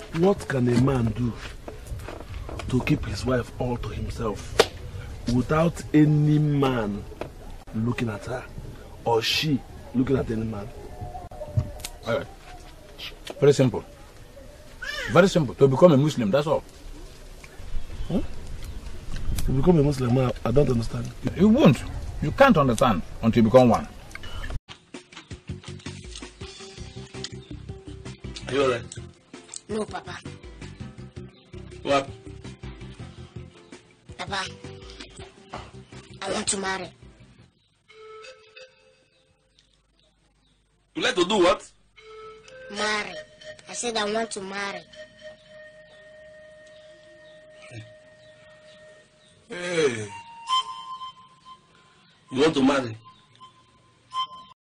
What can a man do to keep his wife all to himself without any man looking at her or she looking at any man? Alright. Very simple. Very simple. To become a Muslim, that's all. Huh? To become a Muslim, I don't understand. You won't. You can't understand until you become one. Are you alright? No, Papa. What? Papa, I want to marry. You like to do what? Marry. I said I want to marry. Hey. You want to marry?